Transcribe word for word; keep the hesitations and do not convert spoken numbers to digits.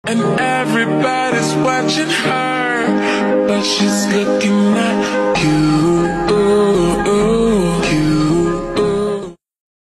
And everybody's watching her, but she's looking at